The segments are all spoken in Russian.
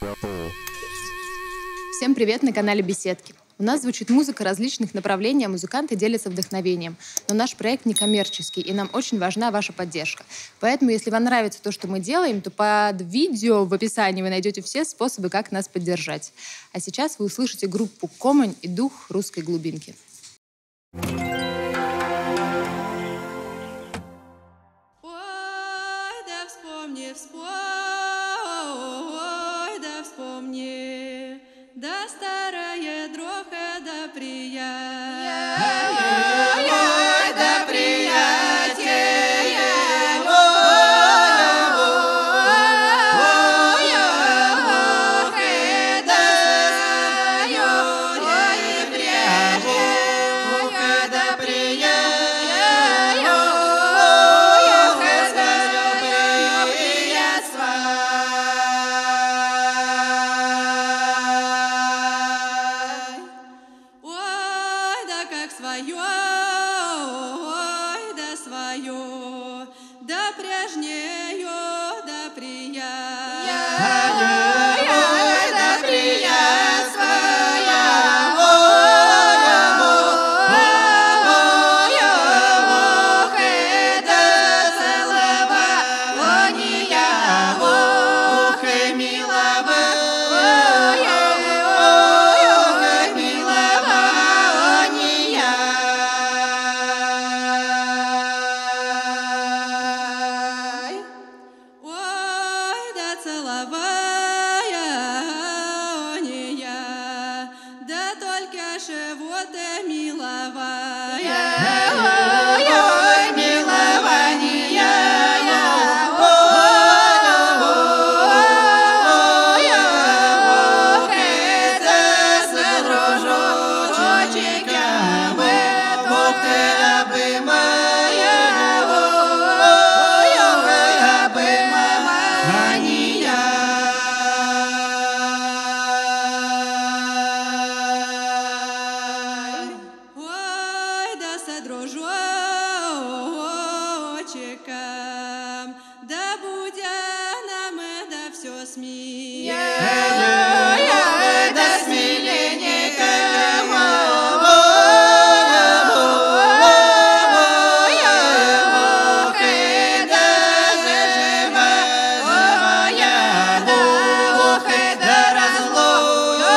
Всем привет на канале Беседки. У нас звучит музыка различных направлений, а музыканты делятся вдохновением. Но наш проект не коммерческий, и нам очень важна ваша поддержка. Поэтому, если вам нравится то, что мы делаем, то под видео в описании вы найдете все способы, как нас поддержать. А сейчас вы услышите группу «Комань» и «Дух русской глубинки». Да старая дроха, да приятель, да приятель, да прежнею, да живота миловая. Дружочеком, да будя нам да все смея, да смеленником, да заживая, да разлука,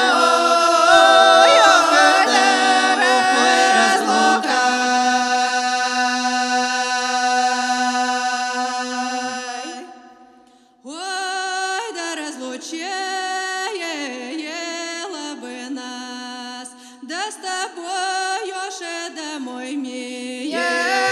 разлучила бы нас, да с тобою же домой мия.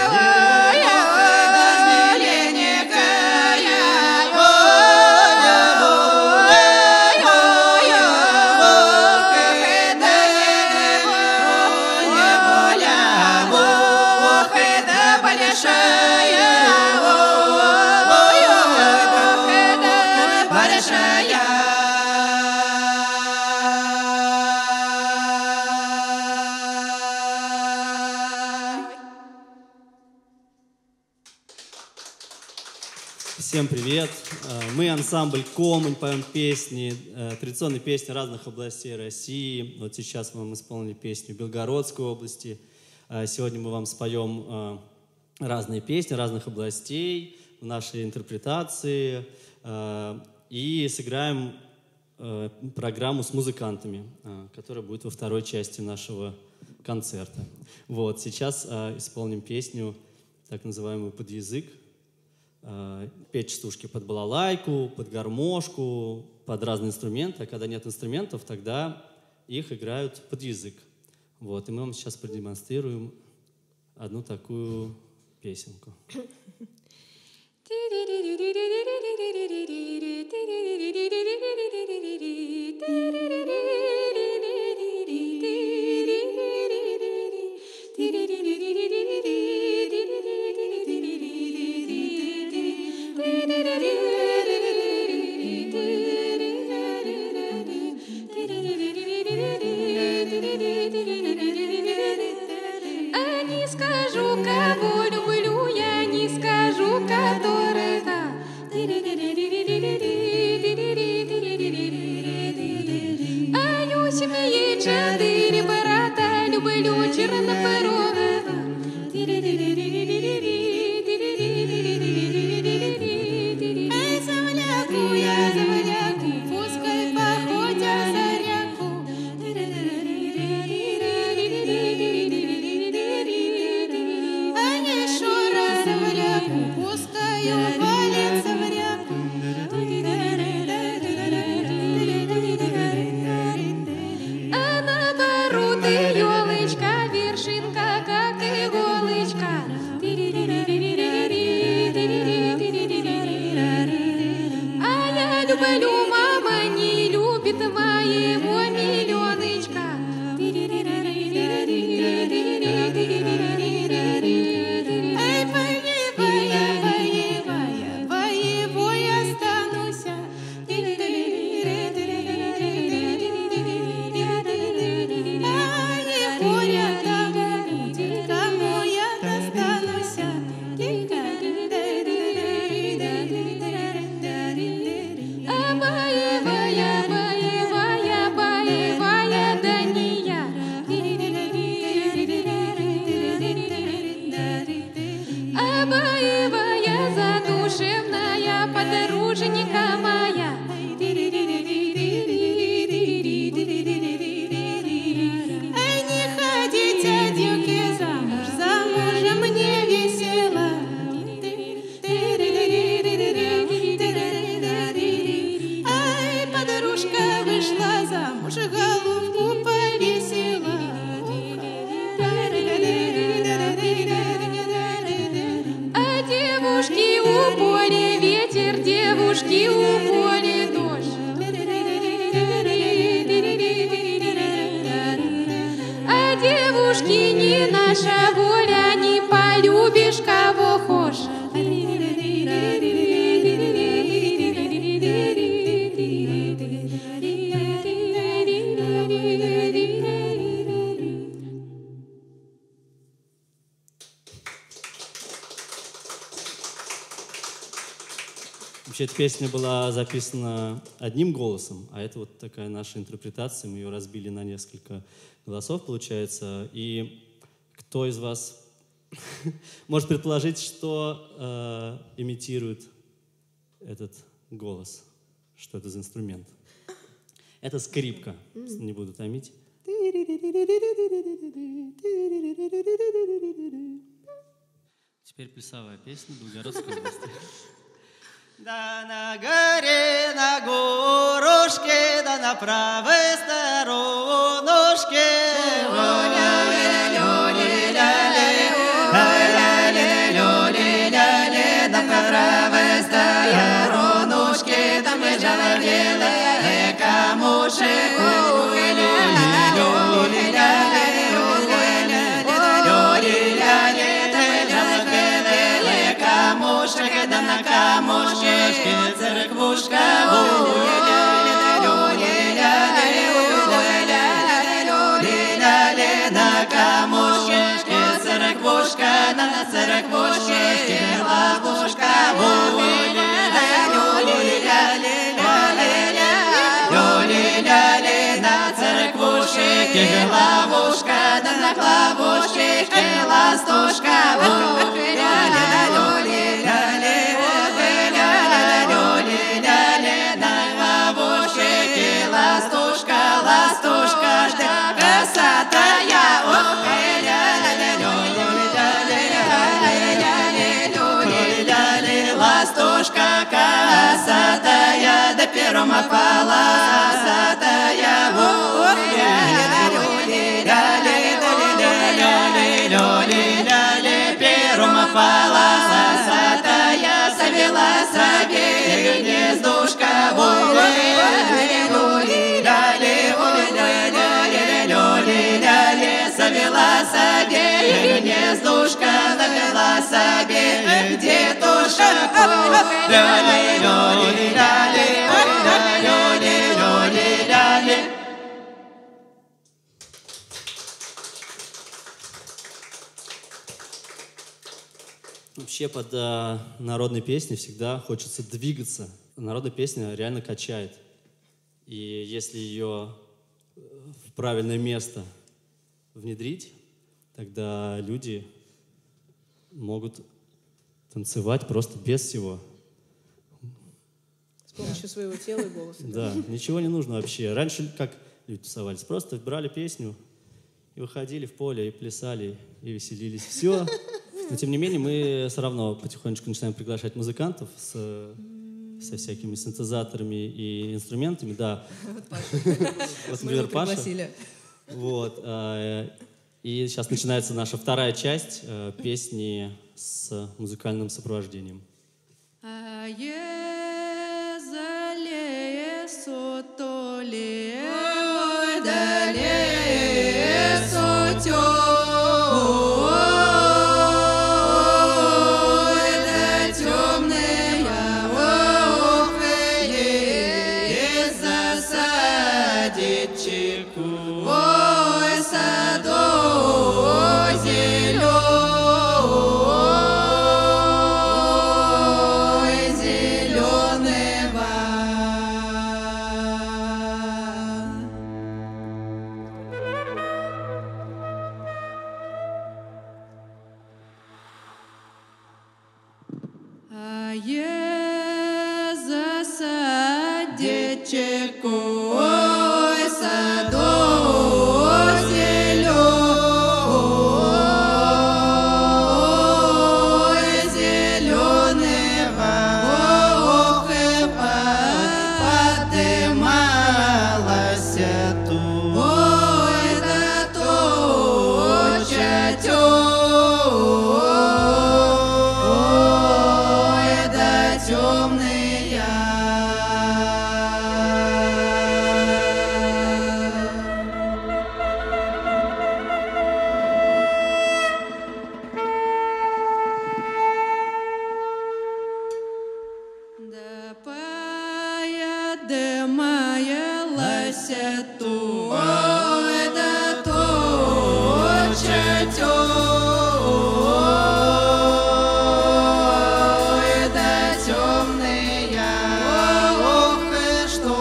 Всем привет! Мы ансамбль «Комань», поем песни, традиционные песни разных областей России. Вот сейчас мы вам исполнили песню Белгородской области. Сегодня мы вам споем разные песни разных областей в нашей интерпретации и сыграем программу с музыкантами, которая будет во второй части нашего концерта. Вот, сейчас исполним песню, так называемую «Под язык». Петь частушки под балалайку, под гармошку, под разные инструменты. А когда нет инструментов, тогда их играют под язык. Вот, и мы вам сейчас продемонстрируем одну такую песенку. Не скажу, кого люблю, я не скажу, который-то. боевая, боевая, боевая Дания. А боевая задушевная подруженька моя. Эй, не ходите, девки, замуж, замужем мне весело. Ай, подружка вышла замуж, головку повесила. А девушки у поля ветер, девушки у поля дождь. А девушки не наша воля, не полюбишь кого хочешь. Вообще, эта песня была записана одним голосом, а это вот такая наша интерпретация. Мы ее разбили на несколько голосов, получается. И кто из вас может предположить, что имитирует этот голос? Что это за инструмент? Это скрипка. Не буду томить. Теперь плясовая песня Белгородской области. Да на горе, на горушке, да на правой сторонушке. На правой сторонушке там лежала белая камушек. Да на камушке церквушка, на камушке церквушка, на церквушке ловушка, на церквушке ловушка, да на ловушке ластушка. Ластушка, красотая, ластушка косатая, да пером полосатая, пером полосатая, завела себе гнездушка. Завела себе гнездушка, завела себе детушка. Вообще под народной песней всегда хочется двигаться. Народная песня реально качает. И если ее в правильное место внедрить, тогда люди могут танцевать просто без всего. С помощью своего тела и голоса. Да, ничего не нужно вообще. Раньше как люди тусовались? Просто брали песню и выходили в поле, и плясали, и веселились. Все. Но тем не менее мы все равно потихонечку начинаем приглашать музыкантов со всякими синтезаторами и инструментами. Да. Вот Паша. Вот, например, Паша. Пригласили. Вот. И сейчас начинается наша вторая часть песни с музыкальным сопровождением. Ой, садок зеленого, ох, и подымалась тут. Ой, да точа ой, да темный. Ой, да точа ой, да темная, ох, и что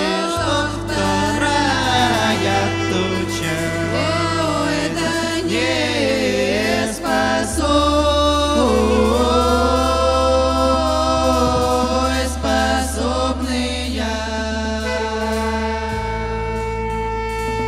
вторая туча, ой, да не способная.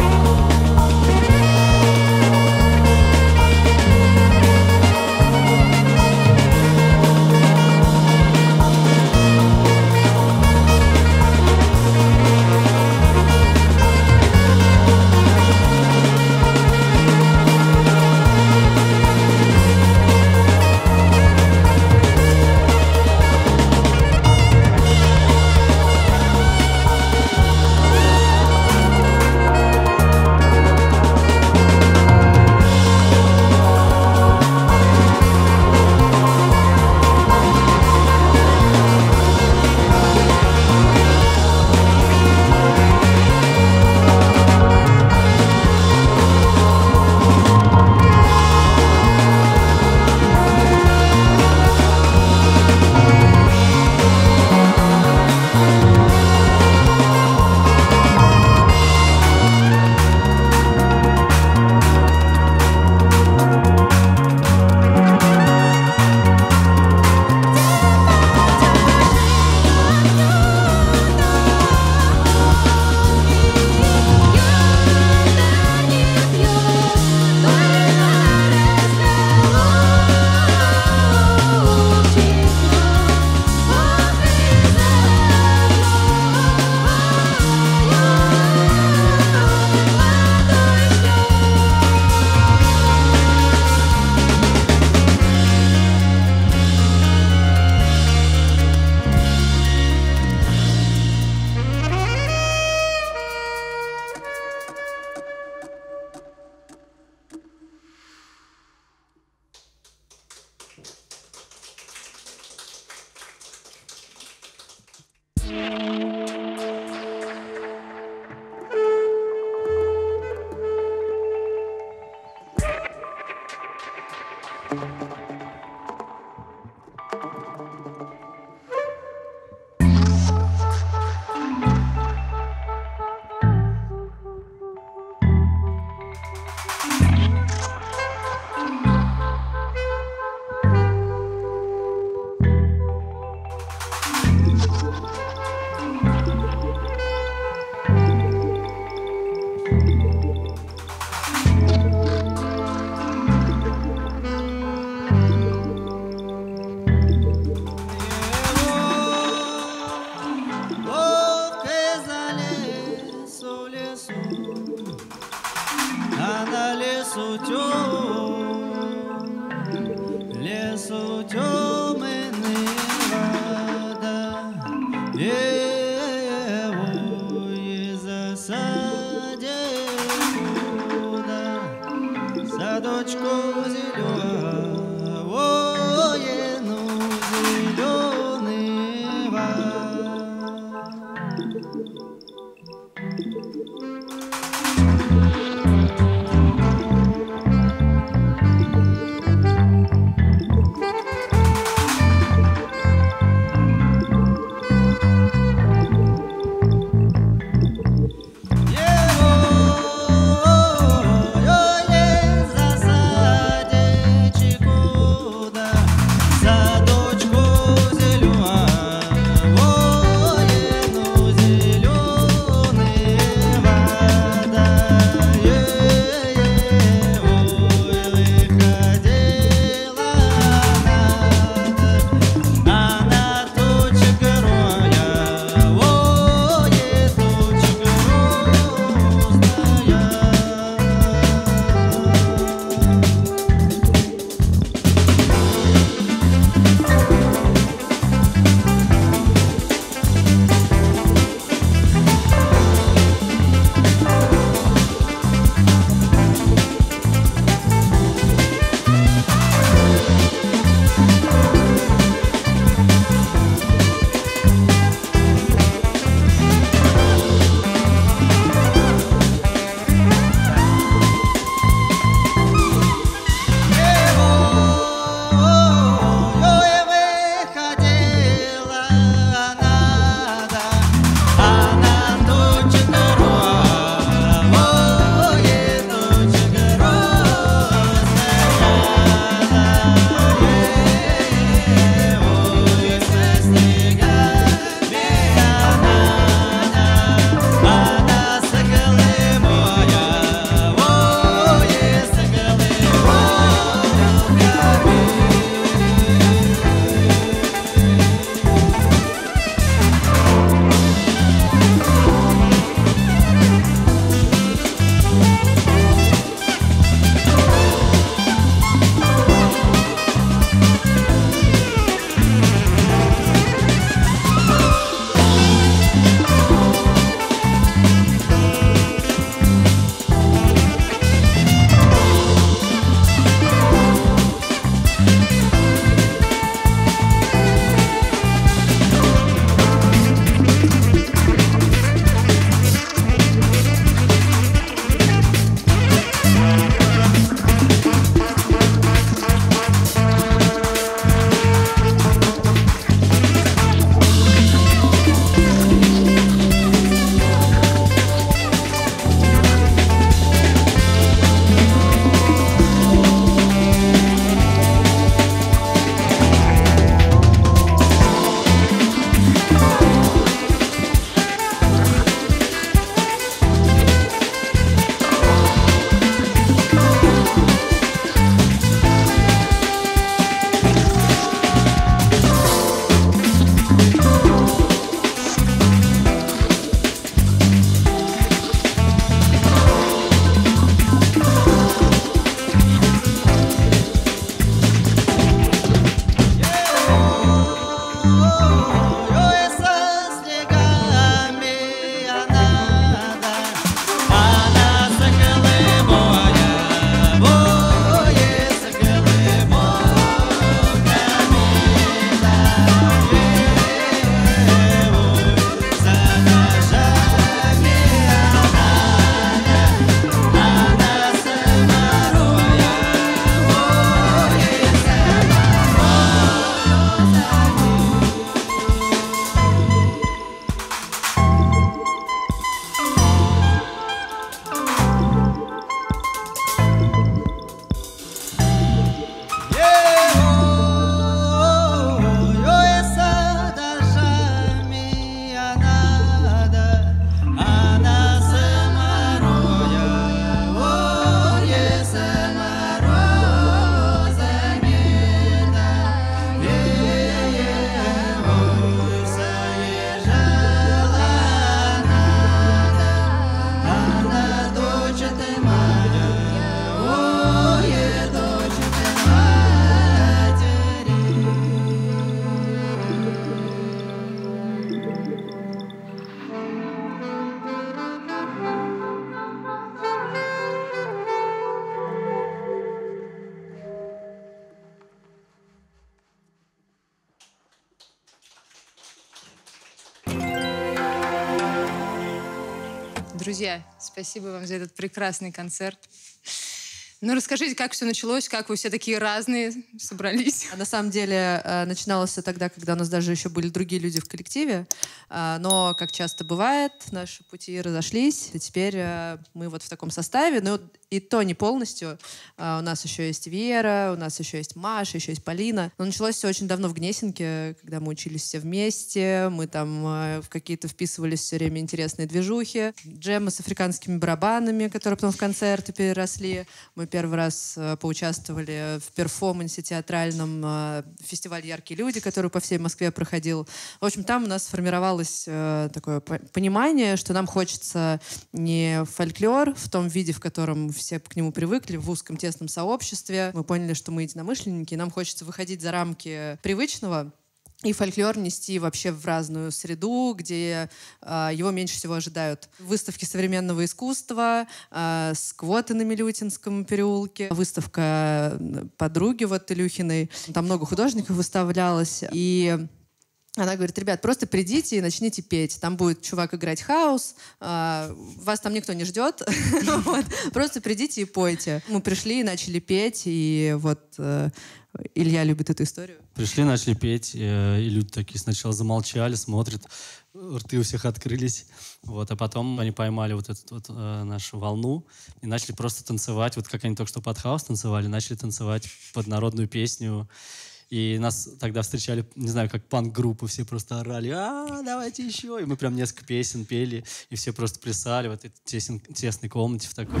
Друзья, спасибо вам за этот прекрасный концерт. Ну, расскажите, как все началось, как вы все такие разные собрались? На самом деле начиналось все тогда, когда у нас даже еще были другие люди в коллективе, но, как часто бывает, наши пути разошлись, и теперь мы вот в таком составе, но и то не полностью. У нас еще есть Вера, у нас еще есть Маша, еще есть Полина. Но началось все очень давно в Гнесинке, когда мы учились все вместе, мы там в какие-то вписывались все время интересные движухи, джемы с африканскими барабанами, которые потом в концерты переросли. Мы первый раз поучаствовали в перформансе театральном фестивале «Яркие люди», который по всей Москве проходил. В общем, там у нас сформировалось такое понимание, что нам хочется не фольклор в том виде, в котором все к нему привыкли, в узком тесном сообществе. Мы поняли, что мы единомышленники, и нам хочется выходить за рамки привычного и фольклор нести вообще в разную среду, где его меньше всего ожидают. Выставки современного искусства, сквоты на Милютинском переулке, выставка подруги вот Илюхиной. Там много художников выставлялось. И она говорит: ребят, просто придите и начните петь. Там будет чувак играть хаус, вас там никто не ждет. Просто придите и пойте. Мы пришли и начали петь, и вот Илья любит эту историю. Пришли, начали петь, и люди такие сначала замолчали, смотрят, рты у всех открылись. Вот, а потом они поймали вот эту вот нашу волну и начали просто танцевать. Вот как они только что под хаус танцевали, начали танцевать под народную песню. И нас тогда встречали, не знаю, как панк-группу, все просто орали: давайте еще. И мы прям несколько песен пели, и все просто плясали в этой тесной комнате в такой.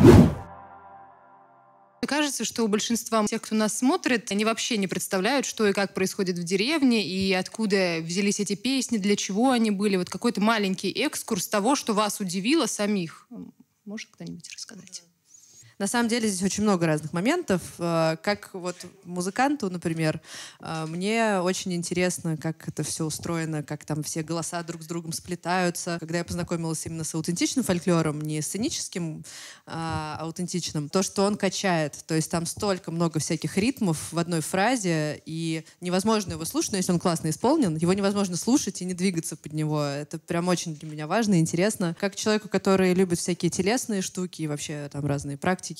Кажется, что у большинства тех, кто нас смотрит, они вообще не представляют, что и как происходит в деревне, и откуда взялись эти песни, для чего они были. Вот какой-то маленький экскурс того, что вас удивило самих. Может кто-нибудь рассказать? На самом деле здесь очень много разных моментов. Как вот музыканту, например, мне очень интересно, как это все устроено, как там все голоса друг с другом сплетаются. Когда я познакомилась именно с аутентичным фольклором, не сценическим, а аутентичным, то, что он качает. То есть там столько много всяких ритмов в одной фразе, и невозможно его слушать, но если он классно исполнен, его невозможно слушать и не двигаться под него. Это прям очень для меня важно и интересно. Как человеку, который любит всякие телесные штуки и вообще там разные практики,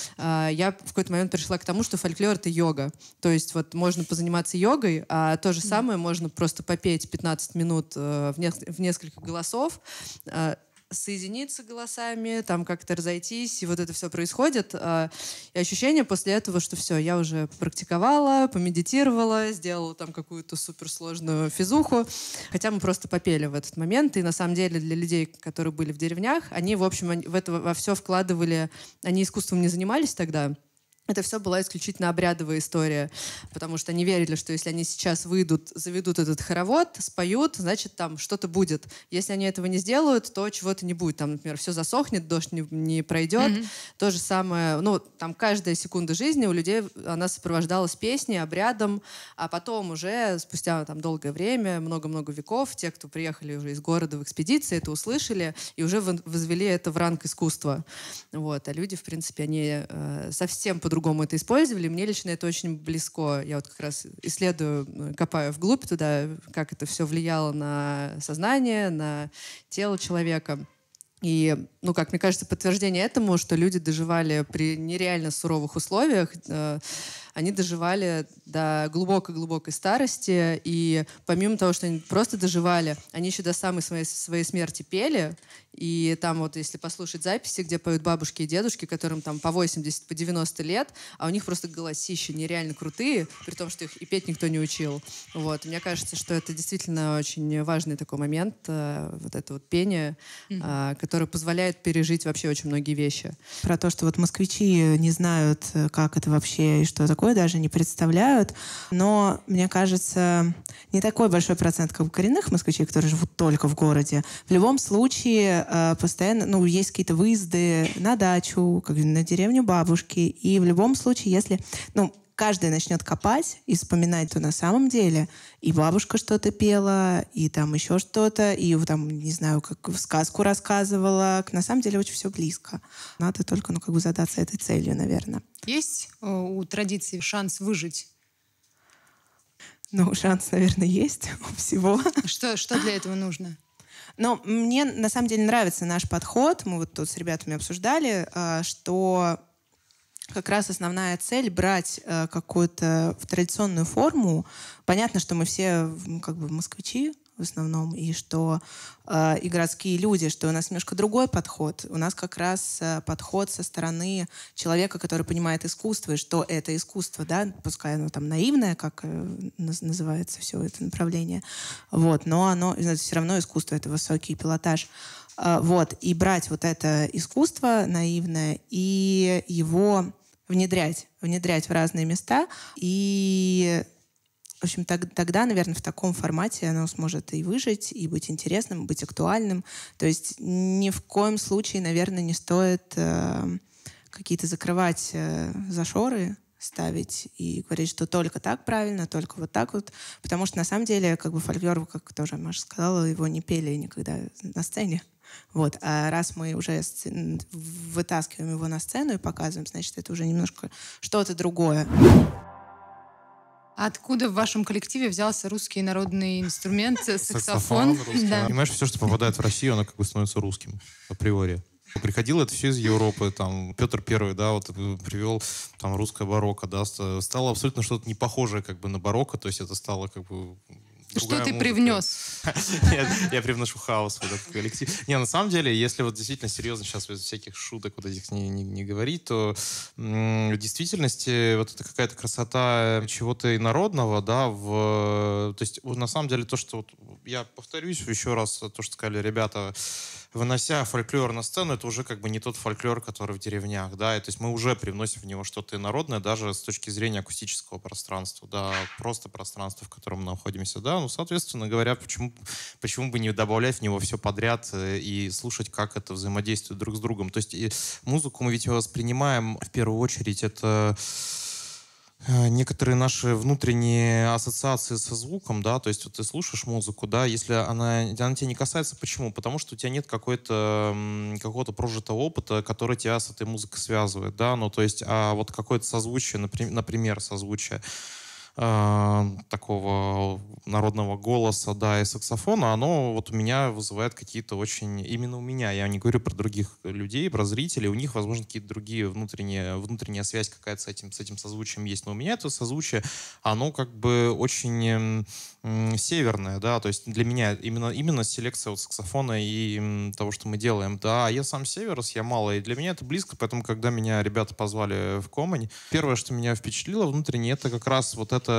я в какой-то момент пришла к тому, что фольклор — это йога. То есть вот можно позаниматься йогой, а то же самое можно просто попеть 15 минут в несколько голосов, соединиться голосами, там как-то разойтись, и вот это все происходит. И ощущение после этого, что все, я уже практиковала, помедитировала, сделала там какую-то суперсложную физуху, хотя мы просто попели в этот момент, и на самом деле для людей, которые были в деревнях, они, в общем, в это во все вкладывали, они искусством не занимались тогда. Это все была исключительно обрядовая история, потому что они верили, что если они сейчас выйдут, заведут этот хоровод, споют, значит, там что-то будет. Если они этого не сделают, то чего-то не будет. Там, например, все засохнет, дождь не пройдет. То же самое, ну, там каждая секунда жизни у людей, она сопровождалась песней, обрядом, а потом уже, спустя там долгое время, много-много веков, те, кто приехали уже из города в экспедиции, это услышали и уже возвели это в ранг искусства. Вот. А люди, в принципе, они совсем по-другому это использовали. Мне лично это очень близко. Я вот как раз исследую, копаю вглубь туда, как это все влияло на сознание, на тело человека. И, ну, как мне кажется, подтверждение этому, что люди доживали при нереально суровых условиях, они доживали до глубокой-глубокой старости, и помимо того, что они просто доживали, они еще до самой своей смерти пели, и там вот, если послушать записи, где поют бабушки и дедушки, которым там по 80, по 90 лет, а у них просто голосища нереально крутые, при том, что их и петь никто не учил. Вот. И мне кажется, что это действительно очень важный такой момент, вот это вот пение, которое позволяет пережить вообще очень многие вещи. Про то, что вот москвичи не знают, как это вообще и что такое, даже не представляют. Но, мне кажется, не такой большой процент, как у коренных москвичей, которые живут только в городе. В любом случае, постоянно, ну, есть какие-то выезды на дачу, как на деревню бабушки. И в любом случае, если, ну, каждый начнет копать и вспоминать, то на самом деле и бабушка что-то пела, и там еще что-то, и там, не знаю, как сказку рассказывала. На самом деле очень все близко. Надо только, ну, как бы задаться этой целью, наверное. Есть у традиции шанс выжить? Ну, шанс, наверное, есть у всего. Что для этого нужно? Но мне на самом деле нравится наш подход. Мы вот тут с ребятами обсуждали, что как раз основная цель — брать какую-то традиционную форму. Понятно, что мы все как бы москвичи в основном, и что и городские люди, что у нас немножко другой подход. У нас как раз подход со стороны человека, который понимает искусство, и что это искусство, да, пускай оно там наивное, как называется все это направление, вот, но оно все равно искусство, это высокий пилотаж. Вот, и брать вот это искусство наивное и его внедрять в разные места, и в общем, тогда, наверное, в таком формате оно сможет и выжить, и быть интересным, быть актуальным. То есть ни в коем случае, наверное, не стоит какие-то закрывать зашоры, ставить и говорить, что только так правильно, только вот так вот. Потому что на самом деле как бы фольклор, как тоже Маша сказала, его не пели никогда на сцене. Вот. А раз мы уже вытаскиваем его на сцену и показываем, значит, это уже немножко что-то другое. Откуда в вашем коллективе взялся русский народный инструмент, саксофон? Да. Понимаешь, все, что попадает в Россию, оно как бы становится русским априори. Приходило это все из Европы, там, Петр I, да, вот привел там русское барокко, да, стало абсолютно что-то не похожее как бы на барокко, то есть это стало как бы Что ты музыка. Привнес? Я привношу хаос в этот коллектив. Не, на самом деле, если вот действительно серьезно сейчас без всяких шуток вот этих не говорить, то в действительности вот это какая-то красота чего-то инородного, да, то есть на самом деле то, что вот, я повторюсь еще раз, то, что сказали ребята, вынося фольклор на сцену, это уже как бы не тот фольклор, который в деревнях, да, и, то есть мы уже привносим в него что-то инородное, даже с точки зрения акустического пространства, да, просто пространства, в котором мы находимся, да, ну, соответственно говоря, почему бы не добавлять в него все подряд и слушать, как это взаимодействует друг с другом, то есть музыку мы ведь воспринимаем в первую очередь, это некоторые наши внутренние ассоциации со звуком, да, то есть вот ты слушаешь музыку, да, если она тебя не касается, почему? Потому что у тебя нет какого-то прожитого опыта, который тебя с этой музыкой связывает, да, ну, то есть, а вот какое-то созвучие, например, созвучие такого народного голоса, да, и саксофона, оно вот у меня вызывает какие-то очень... Именно у меня, я не говорю про других людей, про зрителей, у них, возможно, какие-то другие внутренняя связь какая-то с этим созвучием есть, но у меня это созвучие, оно как бы очень северное, да, то есть для меня именно селекция вот саксофона и того, что мы делаем, да, я сам северос, я мало, и для меня это близко, поэтому, когда меня ребята позвали в Комань, первое, что меня впечатлило внутренне, это как раз вот это...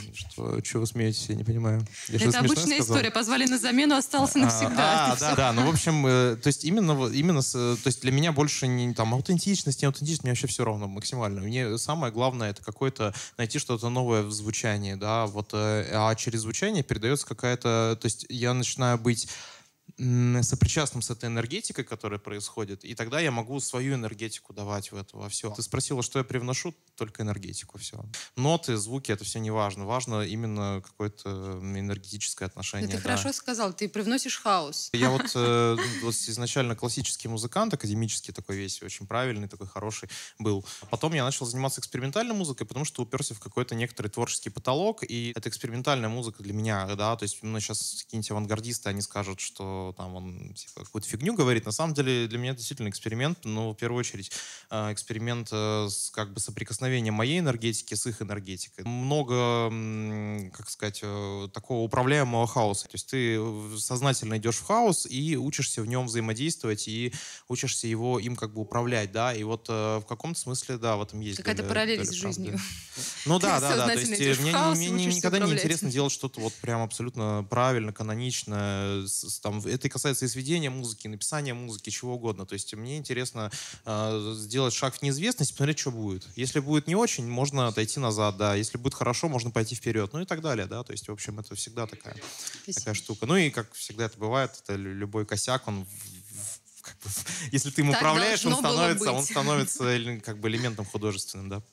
Что вы смеетесь, я не понимаю. Это обычная история. Позвали на замену, остался навсегда. Да. Ну, в общем, то есть именно то есть для меня больше не там аутентичность, не аутентичность, мне вообще все равно максимально. Мне самое главное это какое-то найти что-то новое в звучании, да, вот, а через звучание передается какая-то, то есть я начинаю быть сопричастным с этой энергетикой, которая происходит, и тогда я могу свою энергетику давать в это во все. Ты спросила, что я привношу? Только энергетику, все. Ноты, звуки, это все не важно. Важно именно какое-то энергетическое отношение. Ты хорошо сказал, ты привносишь хаос. Я вот изначально классический музыкант, академический такой весь, очень правильный, такой хороший был. Потом я начал заниматься экспериментальной музыкой, потому что уперся в какой-то некоторый творческий потолок, и это экспериментальная музыка для меня, да, то есть сейчас какие-нибудь авангардисты, они скажут, что там он типа, какую-то фигню говорит. На самом деле для меня это действительно эксперимент, но в первую очередь эксперимент с как бы соприкосновением моей энергетики с их энергетикой. Много, как сказать, такого управляемого хаоса. То есть ты сознательно идешь в хаос и учишься в нем взаимодействовать и учишься им как бы управлять, да, и вот в каком-то смысле, да, в этом есть. Какая-то параллель с жизнью. Ну да. То есть мне никогда не интересно делать что-то вот прям абсолютно правильно, канонично, там, это касается и сведения музыки, и написания музыки, чего угодно. То есть мне интересно сделать шаг в неизвестность, посмотреть, что будет. Если будет не очень, можно отойти назад, да. Если будет хорошо, можно пойти вперед, ну и так далее, да. То есть, в общем, это всегда такая штука. Ну и, как всегда это бывает, это любой косяк, он если ты им управляешь, он становится как бы элементом художественным, да.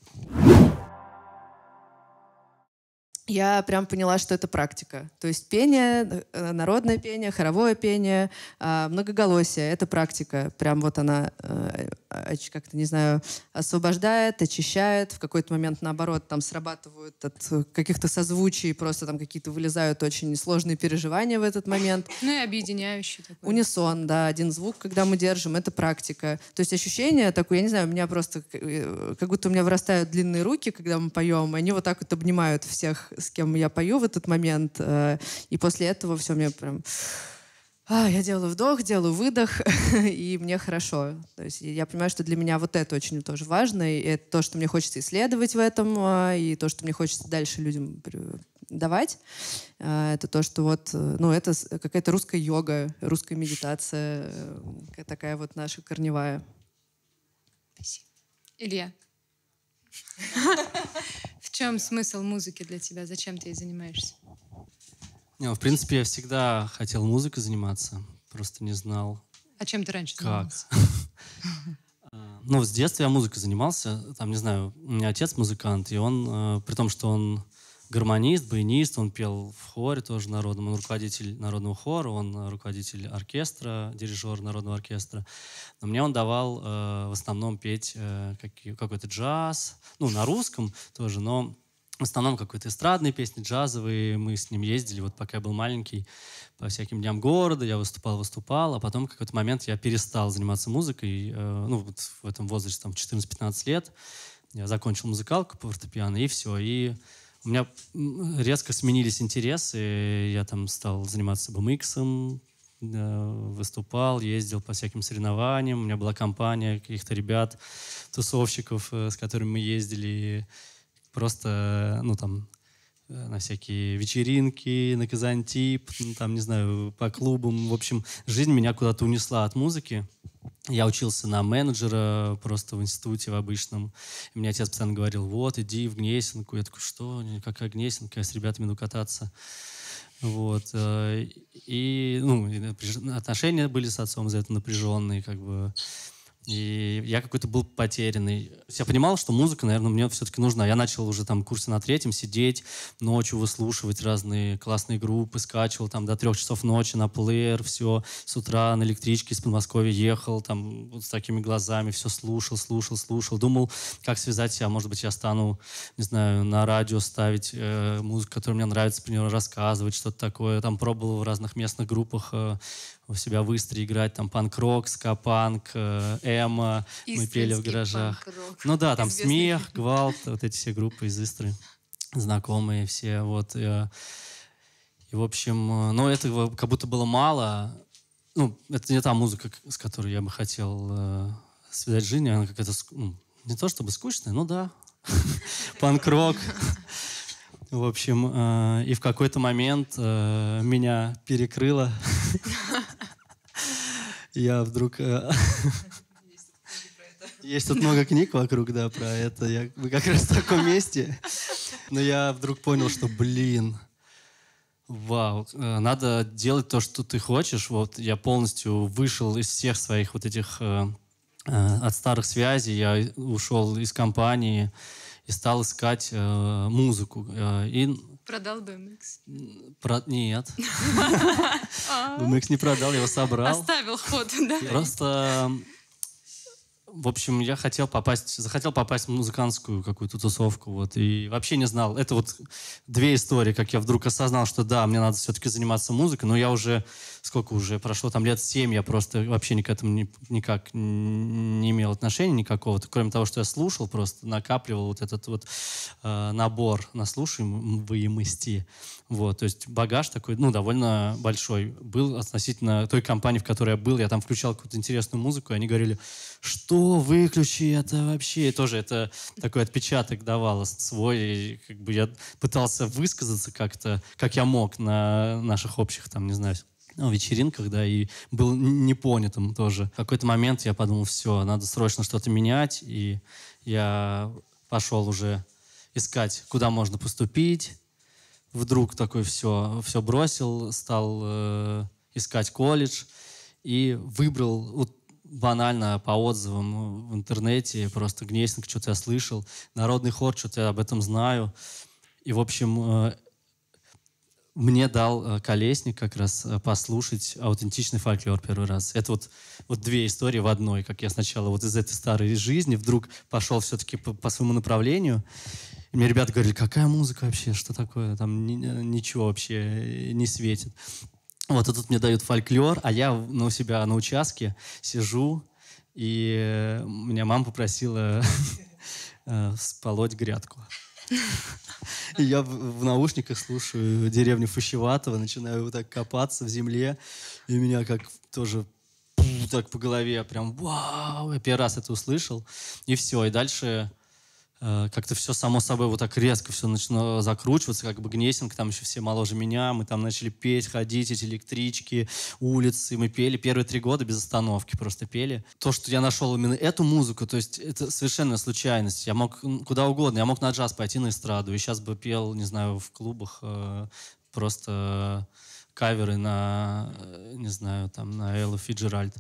Я прям поняла, что это практика. То есть пение, народное пение, хоровое пение, многоголосие — это практика. Прям вот она как-то, не знаю, освобождает, очищает. В какой-то момент, наоборот, там срабатывают от каких-то созвучий, просто там какие-то вылезают очень сложные переживания в этот момент. Ну и объединяющий такой. Унисон, да, один звук, когда мы держим, это практика. То есть ощущение такое, я не знаю, у меня просто, как будто у меня вырастают длинные руки, когда мы поем, и они вот так вот обнимают всех, с кем я пою в этот момент, и после этого все мне прям... я делаю вдох, делаю выдох, и мне хорошо. То есть я понимаю, что для меня вот это очень тоже важно, и это то, что мне хочется исследовать в этом, и то, что мне хочется дальше людям давать. Это то, что вот, ну, это какая-то русская йога, русская медитация, такая вот наша корневая. Спасибо. Илья, в чем смысл музыки для тебя? Зачем ты ей занимаешься? В принципе, я всегда хотел музыкой заниматься, просто не знал, А чем ты раньше как. занимался? Ну, с детства я музыкой занимался, там, не знаю, у меня отец музыкант, и он, при том, что он гармонист, баянист, он пел в хоре тоже народном, он руководитель народного хора, он руководитель оркестра, дирижер народного оркестра. Но мне он давал в основном петь какой-то джаз, ну, на русском тоже, но в основном какие-то эстрадные песни, джазовые. Мы с ним ездили, вот пока я был маленький, по всяким дням города, я выступал, а потом в какой-то момент я перестал заниматься музыкой, ну, вот в этом возрасте, там, 14-15 лет. Я закончил музыкалку по фортепиано, и все. И у меня резко сменились интересы, я там стал заниматься BMX, выступал, ездил по всяким соревнованиям, у меня была компания каких-то ребят, тусовщиков, с которыми мы ездили, просто, ну, там, на всякие вечеринки, на Казантип, ну, там, не знаю, по клубам. В общем, жизнь меня куда-то унесла от музыки. Я учился на менеджера просто в институте в обычном. И мне отец постоянно говорил, вот, иди в Гнесинку. Я такой, что? Какая Гнесинка? Я с ребятами иду кататься. Вот. И, ну, отношения были с отцом за это напряженные, как бы. И я какой-то был потерянный. Я понимал, что музыка, наверное, мне все-таки нужна. Я начал уже там в курсе на 3-м сидеть, ночью выслушивать разные классные группы, скачивал там до 3 часов ночи на плеер, все. С утра на электричке из Подмосковья ехал, там вот с такими глазами, все слушал. Думал, как связать себя. Может быть, я стану, не знаю, на радио ставить музыку, которая мне нравится, про нее рассказывать, что-то такое. Там пробовал в разных местных группах у себя в Истре играть, там панк-рок, ска-панк, эмо, мы пели в гаражах. панк-рок. Ну да, там Известный. Смех, Гвалт, вот эти все группы из Истры, знакомые все, вот. И, в общем, ну это как будто было мало. Ну, это не та музыка, с которой я бы хотел связать жизнь, она какая-то, ну, не то чтобы скучная, ну да, панк-рок. В общем, и в какой-то момент меня перекрыло. Я вдруг... Есть тут много книг вокруг, да, про это. Мы как раз в таком месте. Но я вдруг понял, что, блин, вау, надо делать то, что ты хочешь. Вот я полностью вышел из всех своих вот этих... от старых связей. Я ушел из компании и стал искать музыку. И Продал BMX. Нет. BMX не продал, я его собрал. Оставил ход, да? Просто, в общем, я захотел попасть в музыкантскую какую-то тусовку, вот, и вообще не знал. Это вот 2 истории, как я вдруг осознал, что да, мне надо все-таки заниматься музыкой, но я уже, сколько уже прошло, там лет 7, я просто вообще к этому никак не имел отношения никакого, кроме того, что я слушал, просто накапливал вот этот вот набор наслушиваемости. Вот, то есть багаж такой, ну, довольно большой был относительно той компании, в которой я был. Я там включал какую-то интересную музыку, и они говорили, что, выключи это вообще. И тоже это такой отпечаток давало свой. И как бы я пытался высказаться как-то, как я мог на наших общих, там, не знаю, вечеринках, да, и был непонятым тоже. В какой-то момент я подумал, все, надо срочно что-то менять, и я пошел уже искать, куда можно поступить. Вдруг такой все бросил, стал искать колледж и выбрал вот, банально по отзывам в интернете, просто Гнесинг, что-то я слышал, народный хор, что-то я об этом знаю. И, в общем, мне дал Колесник как раз послушать аутентичный фольклор первый раз. Это вот две истории в одной. Как я сначала вот из этой старой жизни вдруг пошел все-таки по своему направлению. И мне ребята говорили, какая музыка вообще, что такое? Там ничего вообще не светит. Вот, и тут мне дают фольклор, а я у себя на участке сижу, и меня мама попросила сполоть грядку. И я в наушниках слушаю «Деревню Фащеватова», начинаю вот так копаться в земле, и меня как тоже так по голове прям вау, я первый раз это услышал, и все, и дальше как-то все само собой вот так резко все начало закручиваться, как бы Гнесинка, там еще все моложе меня, мы там начали петь, ходить, эти электрички, улицы, мы пели первые 3 года без остановки, просто пели. То, что я нашел именно эту музыку, то есть это совершенно случайность. Я мог куда угодно, я мог на джаз пойти, на эстраду, и сейчас бы пел, не знаю, в клубах просто каверы на, не знаю, там, на Эллу Фиджеральд.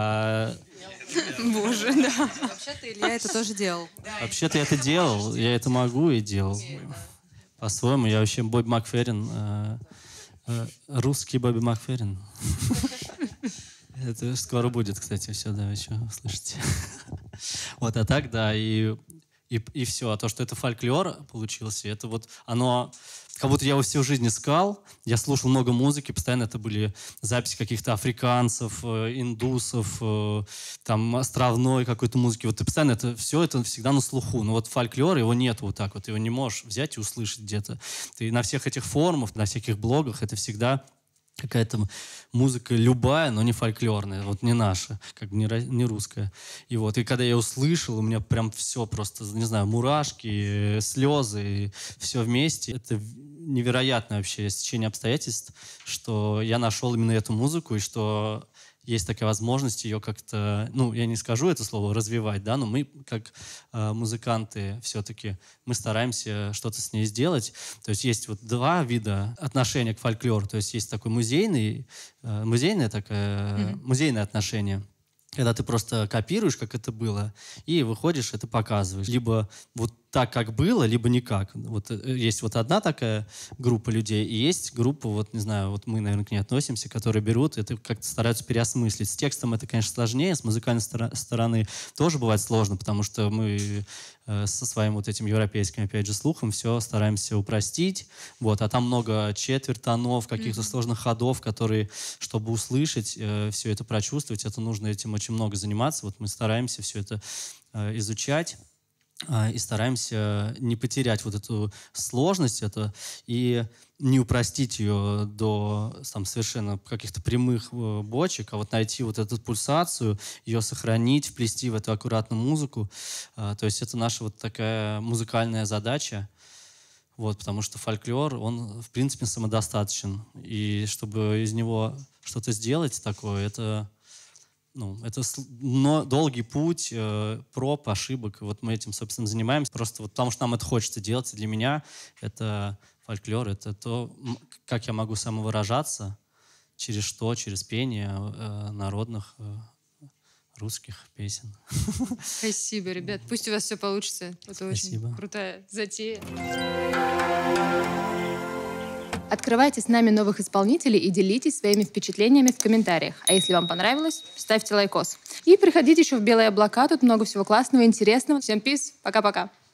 Боже, да. Вообще-то Илья это тоже делал. Вообще-то я это делал, я это могу и делал. По-своему, я вообще Бобби Макферрин, русский Бобби Макферрин. Это скоро будет, кстати, все, да, еще услышите. Вот, а так, да, и все. А то, что это фольклор получился, это вот оно... Как будто я его всю жизнь искал. Я слушал много музыки, постоянно это были записи каких-то африканцев, индусов, там, островной какой-то музыки. Вот и постоянно это все это всегда на слуху. Но вот фольклор, его нет вот так вот. Ты его не можешь взять и услышать где-то. Ты на всех этих форумах, на всяких блогах это всегда какая-то музыка любая, но не фольклорная, вот не наша, как бы не русская. И вот, и когда я услышал, у меня прям все просто, не знаю, мурашки, слезы, все вместе. Это невероятное вообще стечение обстоятельств, что я нашел именно эту музыку, и что есть такая возможность ее как-то, ну, я не скажу это слово, развивать, да, но мы, как музыканты, все-таки мы стараемся что-то с ней сделать. То есть вот 2 вида отношения к фольклору. То есть есть такое музейное отношение, когда ты просто копируешь, как это было, и выходишь, это показываешь. Либо вот так, как было, либо никак. Вот есть вот одна такая группа людей, и есть группа, вот не знаю, вот мы, наверное, к ней относимся, которые берут, это как-то стараются переосмыслить. С текстом это, конечно, сложнее, с музыкальной стороны тоже бывает сложно, потому что мы со своим вот этим европейским, опять же, слухом все стараемся упростить. Вот, а там много четвертонов, каких-то сложных ходов, которые, чтобы услышать, все это прочувствовать, это нужно этим очень много заниматься. Вот мы стараемся все это изучать и стараемся не потерять вот эту сложность и не упростить ее до там, совершенно каких-то прямых бочек, а вот найти вот эту пульсацию, ее сохранить, вплести в эту аккуратную музыку. То есть это наша вот такая музыкальная задача. Вот, потому что фольклор, он, в принципе, самодостаточен. И чтобы из него что-то сделать такое, это долгий путь, проб, ошибок. Вот мы этим, собственно, занимаемся. Просто вот потому что нам это хочется делать. И для меня это фольклор, это то, как я могу самовыражаться, через что? Через пение народных русских песен. Спасибо, ребят. Пусть у вас все получится. Это Спасибо. Очень крутая затея. Открывайте с нами новых исполнителей и делитесь своими впечатлениями в комментариях. А если вам понравилось, ставьте лайкос. И приходите еще в «Белые облака», тут много всего классного и интересного. Всем пис, пока-пока.